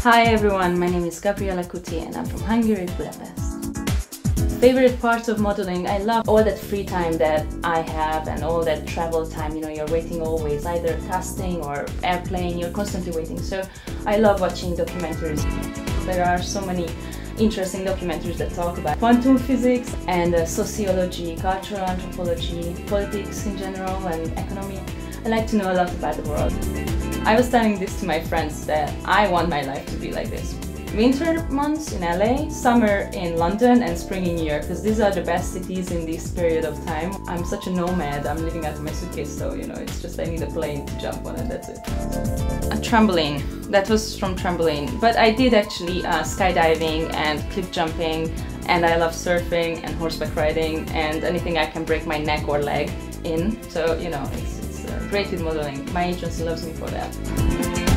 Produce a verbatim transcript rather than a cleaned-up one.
Hi everyone, my name is Gabriella Kuti and I'm from Hungary, Budapest. Favorite part of modeling, I love all that free time that I have and all that travel time. You know, you're waiting always, either casting or airplane, you're constantly waiting. So I love watching documentaries. There are so many interesting documentaries that talk about quantum physics and uh, sociology, cultural anthropology, politics in general and economy. I like to know a lot about the world. I was telling this to my friends that I want my life to be like this. Winter months in L A, summer in London and spring in New York, because these are the best cities in this period of time. I'm such a nomad, I'm living out of my suitcase, so you know, it's just I need a plane to jump on and that's it. A trampoline, that was from trampoline, but I did actually uh, skydiving and cliff jumping, and I love surfing and horseback riding and anything I can break my neck or leg in, so you know, it's, it's uh, great with modeling. My agency loves me for that.